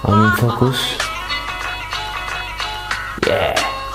I'm in focus. Yeah.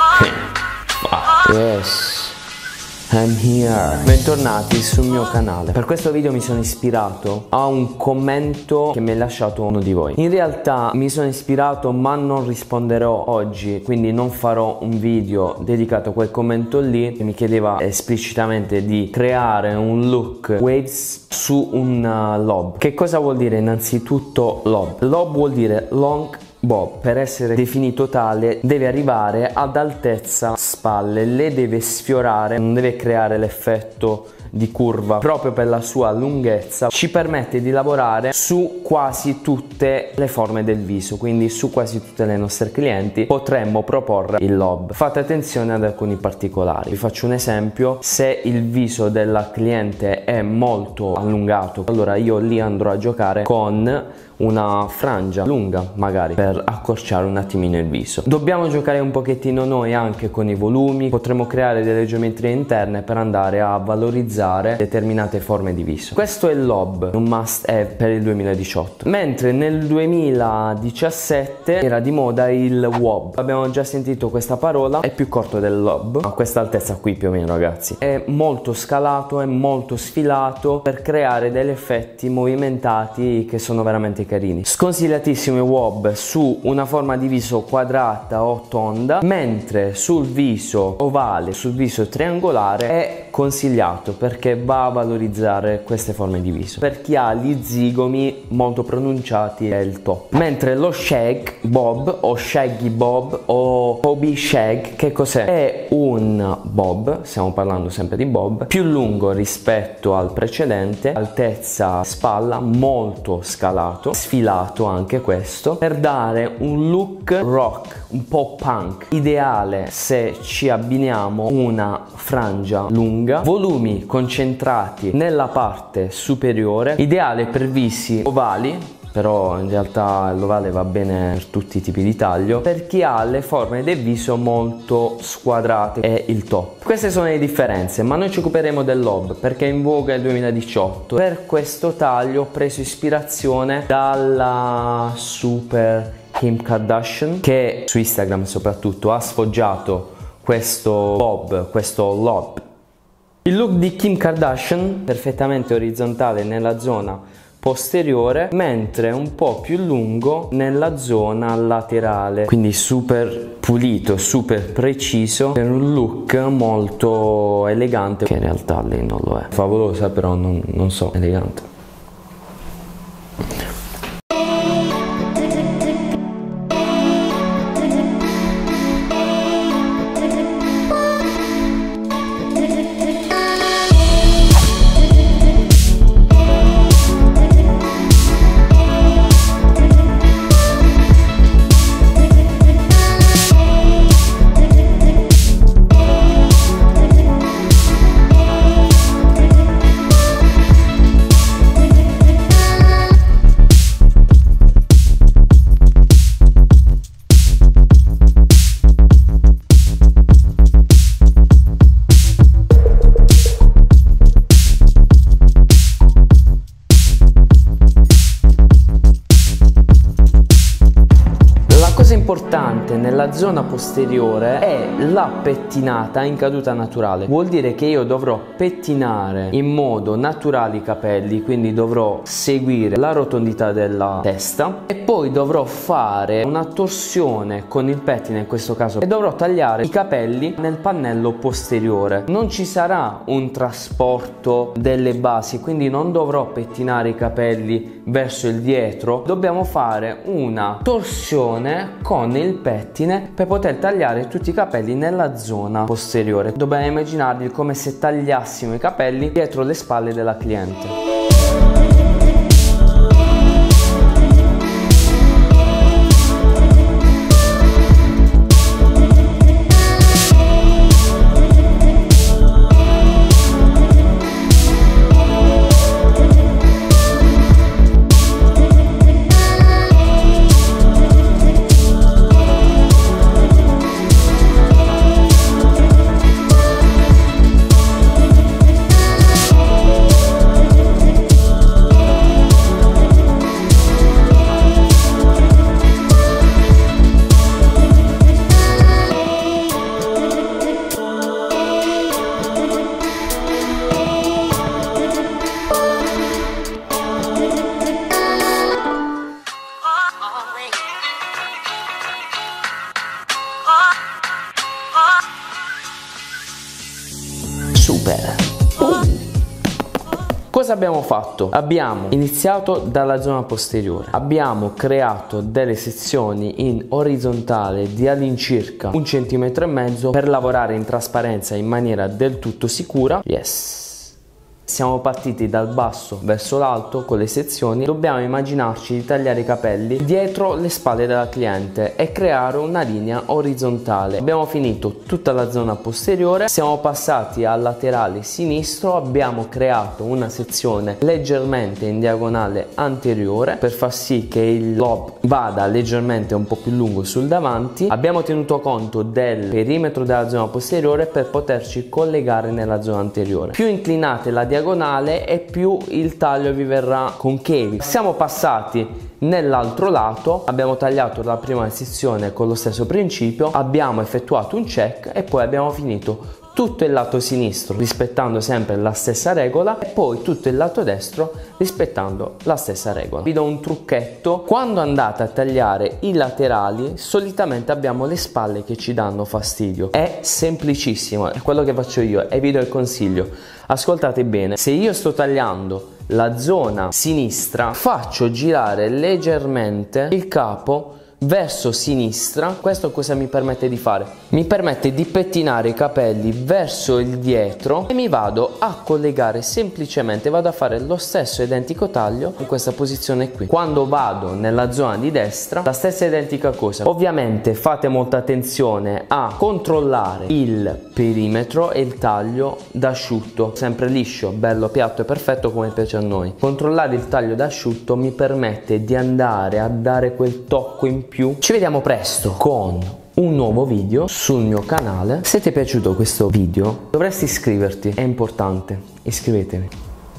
Yes. I'm here. Bentornati sul mio canale. Per questo video mi sono ispirato a un commento che mi ha lasciato uno di voi. In realtà mi sono ispirato, ma non risponderò oggi, quindi non farò un video dedicato a quel commento lì, che mi chiedeva esplicitamente di creare un look waves su un lob. Che cosa vuol dire innanzitutto lob? Lob vuol dire long bob. Per essere definito tale deve arrivare ad altezza spalle, le deve sfiorare, non deve creare l'effetto di curva. Proprio per la sua lunghezza ci permette di lavorare su quasi tutte le forme del viso, quindi su quasi tutte le nostre clienti potremmo proporre il lob. Fate attenzione ad alcuni particolari. Vi faccio un esempio: se il viso della cliente è molto allungato, allora io lì andrò a giocare con una frangia lunga, magari per accorciare un attimino il viso. Dobbiamo giocare un pochettino noi anche con i volumi, potremo creare delle geometrie interne per andare a valorizzare determinate forme di viso. Questo è il lob, un must have per il 2018, mentre nel 2017 era di moda il wob. Abbiamo già sentito questa parola, è più corto del lob, a questa altezza qui più o meno, ragazzi. È molto scalato, è molto sfilato per creare degli effetti movimentati che sono veramente carini. Sconsigliatissimo il wob su una forma di viso quadrata o tonda, mentre sul viso ovale, sul viso triangolare è consigliato perché va a valorizzare queste forme di viso. Per chi ha gli zigomi molto pronunciati è il top. Mentre lo shag bob o shaggy bob o hobby shag, che cos'è? È un bob, stiamo parlando sempre di bob, più lungo rispetto al precedente, altezza spalla, molto scalato, sfilato anche questo, per dare un look rock, un po' punk, ideale se ci abbiniamo una frangia lunga, volumi concentrati nella parte superiore, ideale per visi ovali, però in realtà l'ovale va bene per tutti i tipi di taglio. Per chi ha le forme del viso molto squadrate è il top. Queste sono le differenze, ma noi ci occuperemo del lob perché è in voga il 2018. Per questo taglio ho preso ispirazione dalla super Kim Kardashian, che su Instagram soprattutto ha sfoggiato questo bob, questo lob. Il look di Kim Kardashian perfettamente orizzontale nella zona posteriore, mentre un po' più lungo nella zona laterale, quindi super pulito, super preciso, per un look molto elegante, che in realtà lei non lo è. Favolosa, però non so, elegante. Importante nella zona posteriore è la pettinata in caduta naturale. Vuol dire che io dovrò pettinare in modo naturale i capelli, quindi dovrò seguire la rotondità della testa e poi dovrò fare una torsione con il pettine in questo caso e dovrò tagliare i capelli nel pannello posteriore. Non ci sarà un trasporto delle basi, quindi non dovrò pettinare i capelli verso il dietro. Dobbiamo fare una torsione con il pettine per poter tagliare tutti i capelli nella zona posteriore. Dobbiamo immaginarli come se tagliassimo i capelli dietro le spalle della cliente. Cosa abbiamo fatto? Abbiamo iniziato dalla zona posteriore, abbiamo creato delle sezioni in orizzontale di all'incirca 1,5 cm per lavorare in trasparenza in maniera del tutto sicura. Yes. Siamo partiti dal basso verso l'alto con le sezioni. Dobbiamo immaginarci di tagliare i capelli dietro le spalle della cliente e creare una linea orizzontale. Abbiamo finito tutta la zona posteriore, siamo passati al laterale sinistro, abbiamo creato una sezione leggermente in diagonale anteriore per far sì che il lob vada leggermente un po' più lungo sul davanti. Abbiamo tenuto conto del perimetro della zona posteriore per poterci collegare nella zona anteriore. Più inclinate la diagonale e più il taglio vi verrà conchavo. Siamo passati nell'altro lato, abbiamo tagliato la prima sezione con lo stesso principio, abbiamo effettuato un check e poi abbiamo finito tutto il lato sinistro rispettando sempre la stessa regola e poi tutto il lato destro rispettando la stessa regola. Vi do un trucchetto: quando andate a tagliare i laterali solitamente abbiamo le spalle che ci danno fastidio. È semplicissimo, è quello che faccio io e vi do il consiglio. Ascoltate bene, se io sto tagliando la zona sinistra faccio girare leggermente il capo verso sinistra. Questo cosa mi permette di fare? Mi permette di pettinare i capelli verso il dietro e mi vado a collegare semplicemente, vado a fare lo stesso identico taglio in questa posizione qui. Quando vado nella zona di destra la stessa identica cosa. Ovviamente fate molta attenzione a controllare il perimetro e il taglio d'asciutto, sempre liscio, bello piatto e perfetto come piace a noi. Controllare il taglio d'asciutto mi permette di andare a dare quel tocco in più. Ci vediamo presto con un nuovo video sul mio canale. Se ti è piaciuto questo video dovresti iscriverti, è importante, iscrivetevi.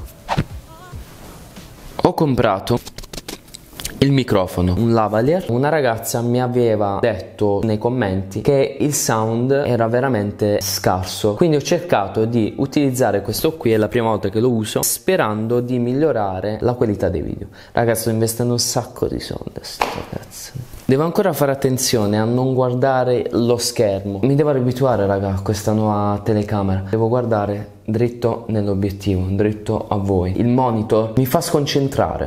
Ho comprato il microfono, un lavalier. Una ragazza mi aveva detto nei commenti che il sound era veramente scarso, quindi ho cercato di utilizzare questo qui, è la prima volta che lo uso, sperando di migliorare la qualità dei video. Ragazzi, sto investendo un sacco di soldi, ragazzi. Devo ancora fare attenzione a non guardare lo schermo. Mi devo abituare, raga, a questa nuova telecamera. Devo guardare dritto nell'obiettivo, dritto a voi. Il monitor mi fa sconcentrare.